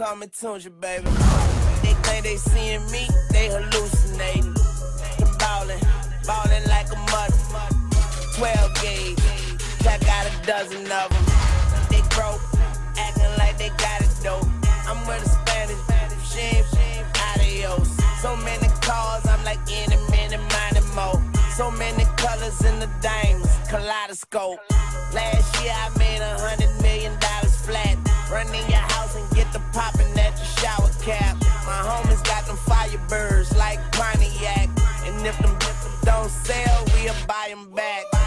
call me Tunja, baby. They think they seeing me, they hallucinating. Ballin' like a mother. 12 gauge, I got a dozen of them. They broke, acting like they got it though. I'm with a Spanish, she ain't adios. So many cars, I'm like any minute, more. So many colors in the diamonds, kaleidoscope. Last year I made $100 million flat. Run in your house and get the poppin' at your shower cap. My homies got them firebirds like Pontiac. And if them don't sell, we'll buy them back.